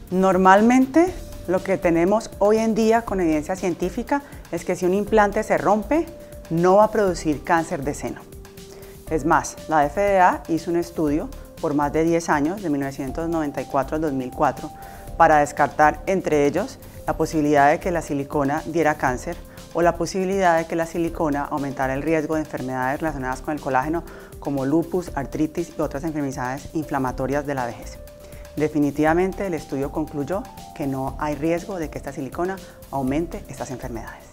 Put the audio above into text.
Normalmente, lo que tenemos hoy en día con evidencia científica es que si un implante se rompe, no va a producir cáncer de seno. Es más, la FDA hizo un estudio por más de 10 años, de 1994 al 2004, para descartar entre ellos la posibilidad de que la silicona diera cáncer o la posibilidad de que la silicona aumentara el riesgo de enfermedades relacionadas con el colágeno como lupus, artritis y otras enfermedades inflamatorias de la vejez. Definitivamente el estudio concluyó que no hay riesgo de que esta silicona aumente estas enfermedades.